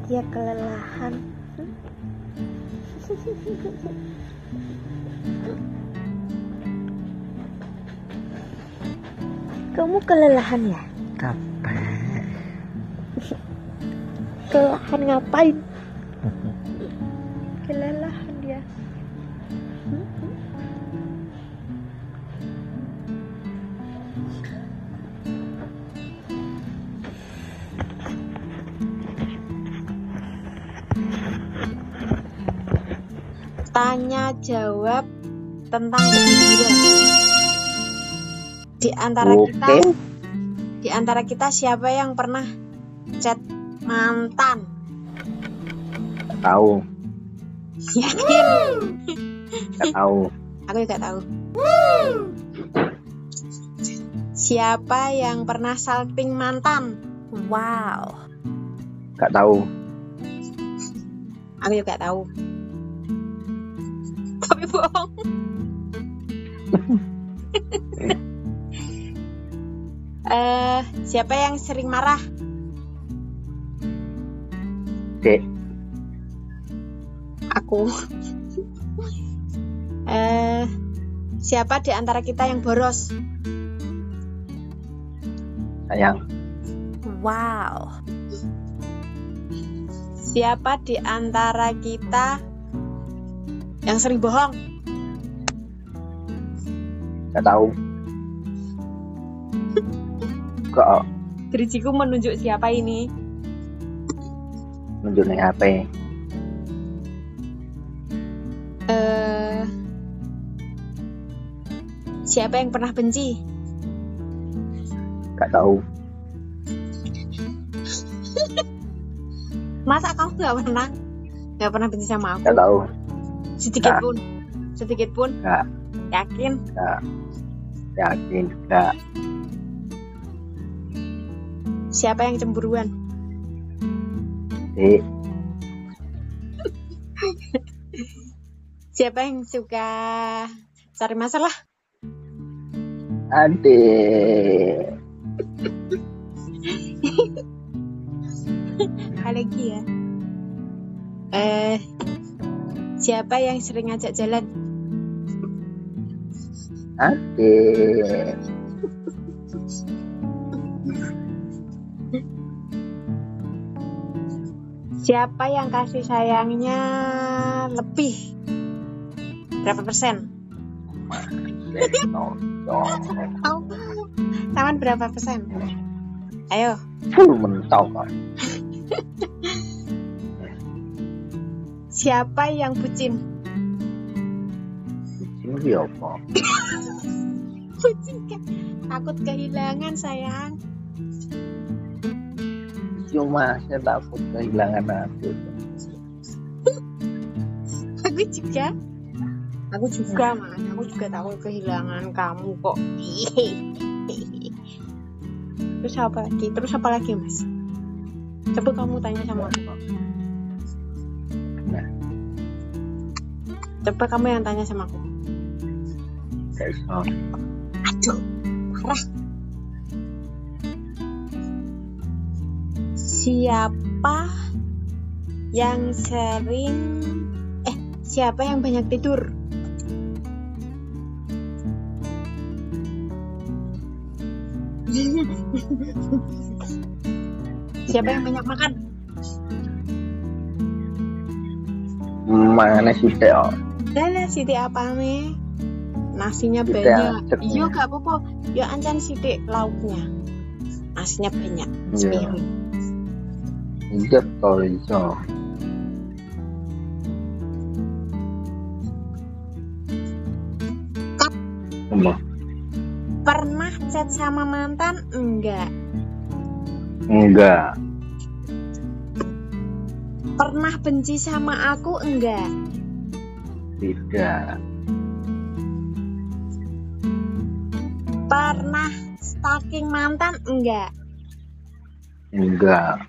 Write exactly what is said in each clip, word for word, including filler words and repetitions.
dia kelelahan. Kamu kelelahan ya? Capek. Kelelahan ngapain? Kelelahan dia. Tanya jawab tentang gembira. Di antara Oke. kita, di antara kita siapa yang pernah chat mantan? Gak tahu. Yakin? Gak tahu. Aku juga tahu. Siapa yang pernah salting mantan? Wow. Gak tahu. Aku juga tahu. Tapi bohong. Eh, siapa yang sering marah? Dek. Aku. Eh, siapa di antara kita yang boros? Sayang. Wow. Siapa di antara kita yang sering bohong? Gak tahu. Kok Dirijiku menunjuk siapa ini? nunjuk nih H P. Eh, siapa yang pernah benci? Gak tahu. Masa kamu nggak pernah? Nggak pernah benci sama aku? Gak tahu. Sedikit Nggak. pun? Sedikit pun? Gak. Yakin? Gak. Yakin. Gak. Siapa yang cemburuan? Dek. Siapa yang suka cari masalah? Adek. Lagi ya. Eh, siapa yang sering ngajak jalan? Adek. Siapa yang kasih sayangnya lebih? Berapa persen? No, no. Oh, Taman berapa persen? Ayo. Full mentok. Siapa yang bucin? Ini apa? Bucin kan? Takut kehilangan sayang. Cuma saya takut kehilangan aku. Aku juga. Aku juga mas. Aku juga takut kehilangan kamu kok. Terus apa lagi? Terus apa lagi mas? Coba kamu tanya sama aku. Nah, Coba kamu yang tanya sama aku. gak iso. Aduh, parah. Siapa yang sering eh siapa yang banyak tidur? Siapa yang banyak makan? Mana sih Teo? Dala sithik apane? Nasinya Sithik banyak. aceknya. Iya gak apa-apa. Ya ancan sithik lauknya. Nasinya banyak. Iya. Sepiring. Injek kalau iso. Apa? Pernah chat sama mantan? Enggak. Enggak. Pernah benci sama aku? Enggak. Tidak. Pernah stalking mantan? Enggak. Enggak.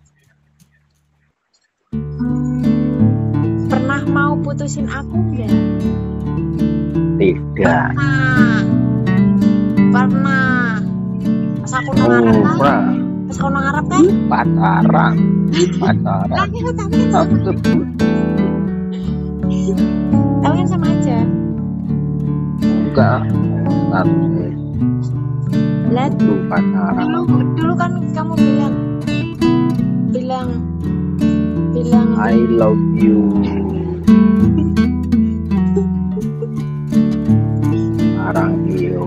Pernah mau putusin aku? Enggak. Tidak. Pernah. Pernah. Pas aku Oh, ngarang pernah. Terus kono ngarep teh? Pacaran. Pacaran. Lah ya tapi kan sama, Tersebut. tapi kan sama aja. Enggak. Statusnya Lah itu pacaran. dulu dulu kan kamu bilang bilang bilang I love you. Sekarang iyo.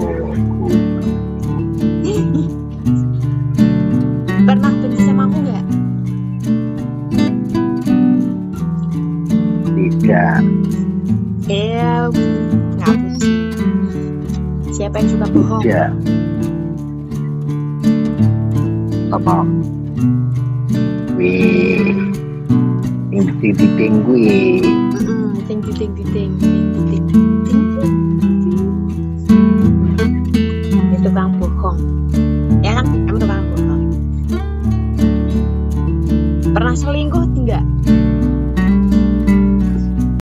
pernah benci sama aku nggak? Tidak. Ya ngapus sih. Siapa yang suka bohong? Tidak. Apa? Wih. Yang titik tinggi. Mm-mm, thank you thank you thank you.